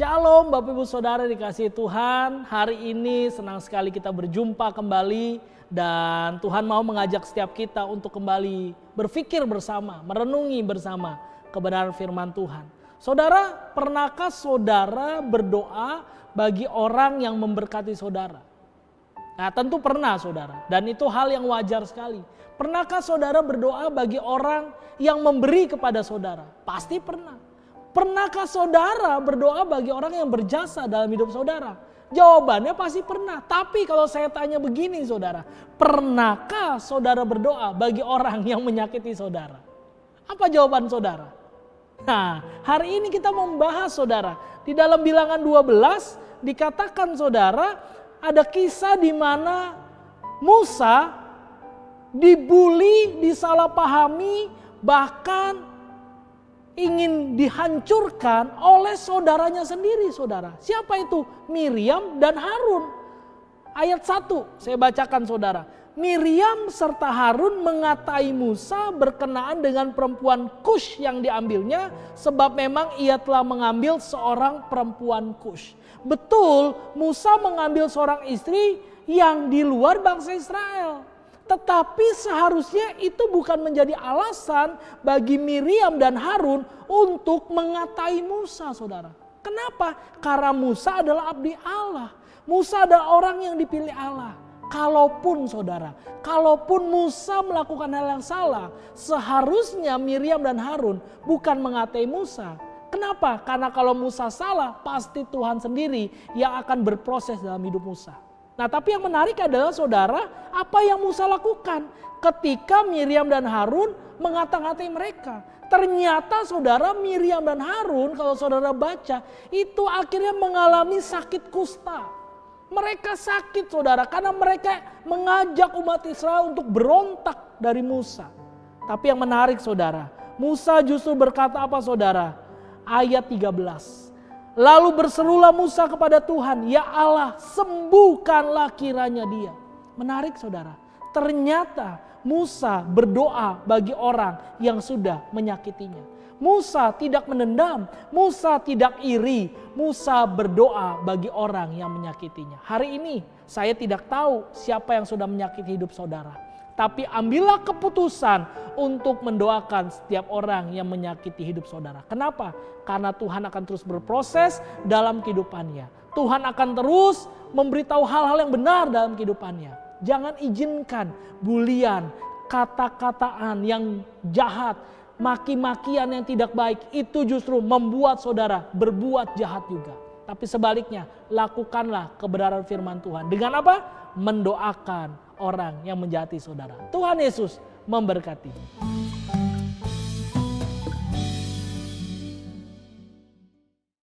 Shalom Bapak Ibu Saudara dikasihi Tuhan. Hari ini senang sekali kita berjumpa kembali dan Tuhan mau mengajak setiap kita untuk kembali berpikir bersama, merenungi bersama kebenaran firman Tuhan. Saudara, pernahkah saudara berdoa bagi orang yang memberkati saudara? Nah, tentu pernah saudara, dan itu hal yang wajar sekali. Pernahkah saudara berdoa bagi orang yang memberi kepada saudara? Pasti pernah. Pernahkah saudara berdoa bagi orang yang berjasa dalam hidup saudara? Jawabannya pasti pernah. Tapi kalau saya tanya begini saudara, pernahkah saudara berdoa bagi orang yang menyakiti saudara? Apa jawaban saudara? Nah, hari ini kita membahas saudara. Di dalam Bilangan 12 dikatakan saudara, ada kisah di mana Musa dibully, disalahpahami, bahkan ingin dihancurkan oleh saudaranya sendiri saudara. Siapa itu? Miriam dan Harun. Ayat 1 saya bacakan saudara. Miriam serta Harun mengatai Musa berkenaan dengan perempuan Kush yang diambilnya, sebab memang ia telah mengambil seorang perempuan Kush. Betul, Musa mengambil seorang istri yang di luar bangsa Israel. Tetapi seharusnya itu bukan menjadi alasan bagi Miriam dan Harun untuk mengatai Musa, saudara. Kenapa? Karena Musa adalah abdi Allah. Musa adalah orang yang dipilih Allah. Kalaupun saudara, kalaupun Musa melakukan hal yang salah, seharusnya Miriam dan Harun bukan mengatai Musa. Kenapa? Karena kalau Musa salah, pasti Tuhan sendiri yang akan berproses dalam hidup Musa. Nah, tapi yang menarik adalah saudara, apa yang Musa lakukan ketika Miriam dan Harun mengata-ngatai mereka. Ternyata saudara, Miriam dan Harun kalau saudara baca itu akhirnya mengalami sakit kusta. Mereka sakit saudara karena mereka mengajak umat Israel untuk berontak dari Musa. Tapi yang menarik saudara, Musa justru berkata apa saudara? Ayat 13. Lalu berserulah Musa kepada Tuhan, ya Allah, sembuhkanlah kiranya dia. Menarik saudara, ternyata Musa berdoa bagi orang yang sudah menyakitinya. Musa tidak menendam, Musa tidak iri, Musa berdoa bagi orang yang menyakitinya. Hari ini saya tidak tahu siapa yang sudah menyakiti hidup saudara. Tapi ambillah keputusan untuk mendoakan setiap orang yang menyakiti hidup saudara. Kenapa? Karena Tuhan akan terus berproses dalam kehidupannya. Tuhan akan terus memberitahu hal-hal yang benar dalam kehidupannya. Jangan izinkan bulian, kata-kataan yang jahat, maki-makian yang tidak baik itu justru membuat saudara berbuat jahat juga. Tapi sebaliknya, lakukanlah kebenaran firman Tuhan. Dengan apa? Mendoakan orang yang menjahati saudara. Tuhan Yesus memberkati.